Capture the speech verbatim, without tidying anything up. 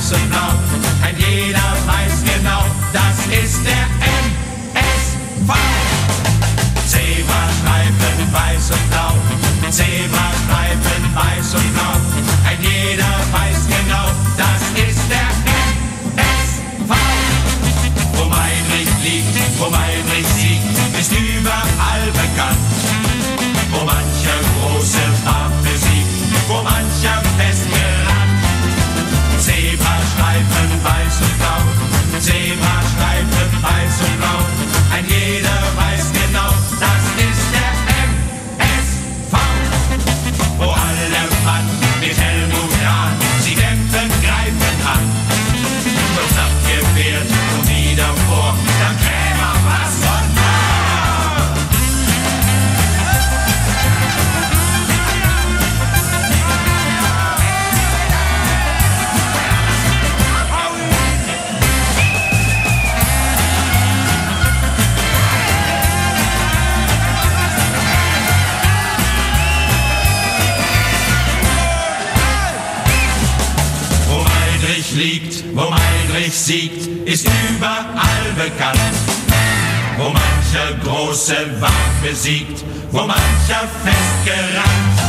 weiß und blau. Ein jeder weiß genau, das ist der N S V. Zebrastreifen weiß und blau, Zebrastreifen weiß und blau. Ein jeder weiß genau, das ist der N S V. Wo Meinrich liegt, wo Meinrich siegt, ist überall bekannt. Wo mancher große Farm besiegt, wo mancher festgerannt. Zebrastreifen weiß und blau, Zebrastreifen weiß und blau. Ein jeder weiß genau, das ist der N S V. Wo alle Mann mit Helmut Rahn, sie kämpfen, greifen an. Kurz abgewehrt und wieder vor, dann Krämer was von da. Liegt, wo Meinrich siegt, ist überall bekannt. Wo mancher große Waffe siegt, wo mancher festgerannt.